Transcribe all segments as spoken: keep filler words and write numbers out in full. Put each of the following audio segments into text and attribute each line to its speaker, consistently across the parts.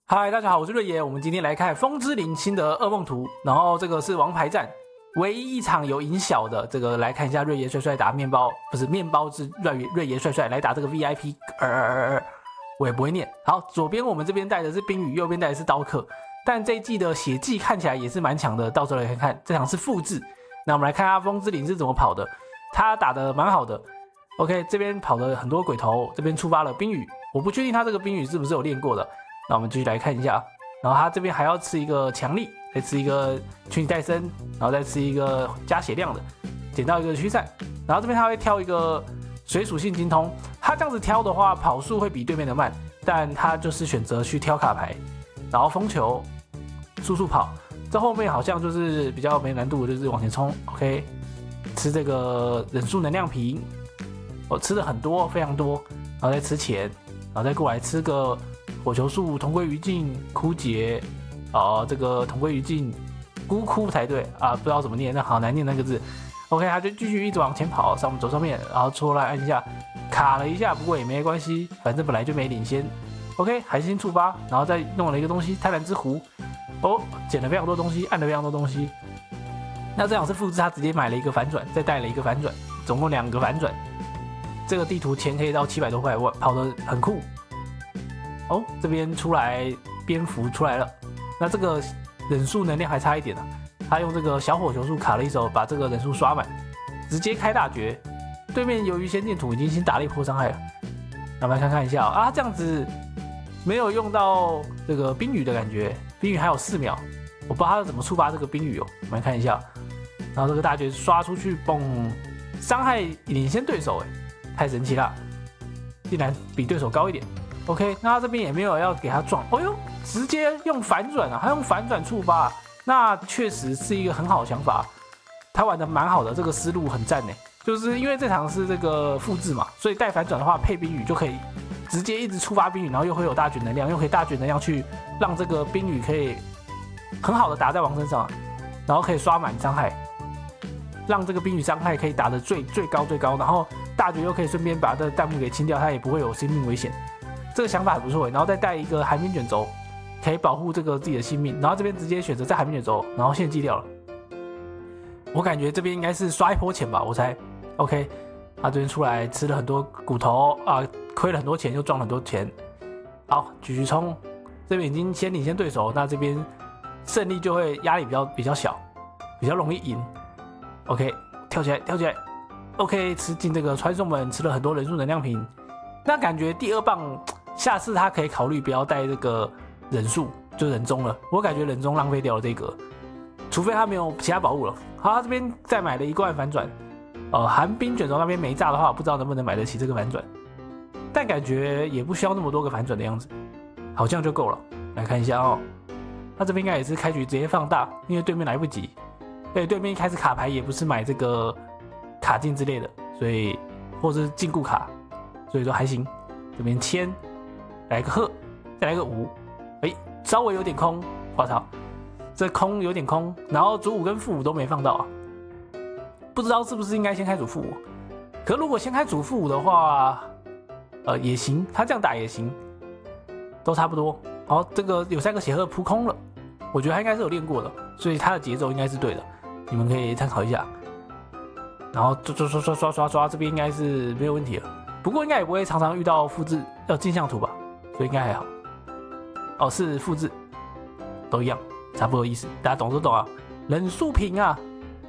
Speaker 1: 嗨，大家好，我是瑞爷。我们今天来看《风之灵》新的噩梦图，然后这个是王牌战，唯一一场有赢小的。这个来看一下瑞爷帅帅打面包，不是面包之瑞瑞爷帅帅来打这个 V I P， 二二二二，我也不会念。好，左边我们这边带的是冰雨，右边带的是刀客，但这一季的血迹看起来也是蛮强的。到时候来看看，这场是复制。那我们来看下风之灵是怎么跑的，他打的蛮好的。OK， 这边跑了很多鬼头，这边触发了冰雨，我不确定他这个冰雨是不是有练过的。那我们继续来看一下，然后他这边还要吃一个强力，再吃一个群体带身，然后再吃一个加血量的，捡到一个驱散，然后这边他会挑一个水属性精通，他这样子挑的话，跑速会比对面的慢，但他就是选择去挑卡牌，然后风球，速速跑，这后面好像就是比较没难度，就是往前冲 ，OK， 吃这个忍术能量瓶，我吃的很多，非常多，然后再吃钱，然后再过来吃个。火球术、同归于尽、枯竭，哦，这个同归于尽，孤枯才对啊，不知道怎么念，那好难念那个字。OK， 他就继续一直往前跑，上走上面，然后出来按一下，卡了一下，不过也没关系，反正本来就没领先。OK， 海星触发，然后再弄了一个东西，贪婪之壶，哦，捡了非常多东西，按了非常多东西。那这样是复制，他直接买了一个反转，再带了一个反转，总共两个反转。这个地图钱可以到七百多块，我跑得很酷。哦，这边出来蝙蝠出来了，那这个忍术能量还差一点呢、啊。他用这个小火球术卡了一手，把这个忍术刷满，直接开大绝。对面由于仙剑土已经先打了一波伤害了，那我们来看看一下、哦、啊，这样子没有用到这个冰雨的感觉，冰雨还有四秒，我不知道他怎么触发这个冰雨哦。我们来看一下，然后这个大绝刷出去，嘣，伤害领先对手，哎，太神奇了，竟然比对手高一点。OK， 那他这边也没有要给他撞，哦呦，直接用反转啊，他用反转触发，那确实是一个很好的想法，他玩的蛮好的，这个思路很赞呢。就是因为这场是这个复制嘛，所以带反转的话配冰雨就可以直接一直触发冰雨，然后又会有大绝能量，又可以大绝能量去让这个冰雨可以很好的打在王身上，然后可以刷满伤害，让这个冰雨伤害可以打得最最高最高，然后大绝又可以顺便把这个弹幕给清掉，他也不会有生命危险。这个想法还不错，然后再带一个寒冰卷轴，可以保护这个自己的性命。然后这边直接选择在寒冰卷轴，然后献祭掉了。我感觉这边应该是刷一波钱吧，我猜。OK， 他这边出来吃了很多骨头啊，亏了很多钱，又赚了很多钱。好，继续冲，这边已经先领先对手，那这边胜利就会压力比较比较小，比较容易赢。OK， 跳起来，跳起来。OK， 吃进这个传送门，吃了很多人数能量瓶。那感觉第二棒。下次他可以考虑不要带这个忍术，就忍中了。我感觉忍中浪费掉了这个，除非他没有其他宝物了。好，他这边再买了一罐反转，呃，寒冰卷轴那边没炸的话，不知道能不能买得起这个反转，但感觉也不需要那么多个反转的样子，好像就够了。来看一下哦，他这边应该也是开局直接放大，因为对面来不及。对，对面一开始卡牌也不是买这个卡镜之类的，所以或者是禁锢卡，所以说还行。这边签。来个鹤，再来个五，哎，稍微有点空，我操，这空有点空，然后主五跟副五都没放到啊，不知道是不是应该先开主副五？可如果先开主副五的话，呃也行，他这样打也行，都差不多。好，这个有三个血鹤扑空了，我觉得他应该是有练过的，所以他的节奏应该是对的，你们可以参考一下。然后刷刷刷刷刷刷刷，这边应该是没有问题了，不过应该也不会常常遇到复制要镜像图吧。所以应该还好，哦，是复制，都一样，差不多意思，大家懂都懂啊。忍术瓶啊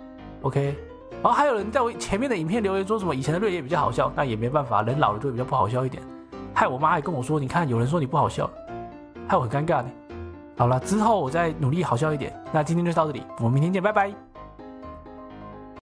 Speaker 1: ，OK。然后还有人在我前面的影片留言说什么以前的瑞爷比较好笑，那也没办法，人老了就会比较不好笑一点。害我妈还跟我说，你看有人说你不好笑，害我很尴尬呢。好了，之后我再努力好笑一点。那今天就到这里，我们明天见，拜拜。